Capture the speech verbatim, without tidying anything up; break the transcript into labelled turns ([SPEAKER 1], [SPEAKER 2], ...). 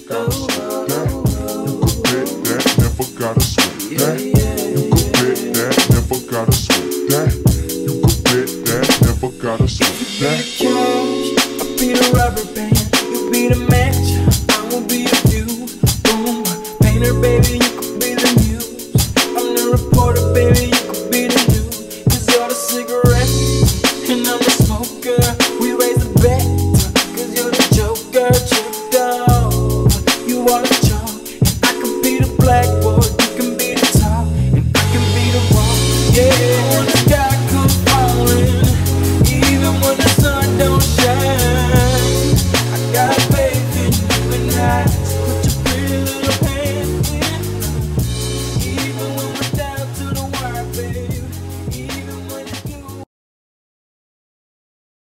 [SPEAKER 1] gotta sweat that. You could bet that, never gotta sweat that. You could bet that, never gotta sweat that. You could bet that, never gotta sweat that.
[SPEAKER 2] I'll be the rubber band, you be the match. I will be a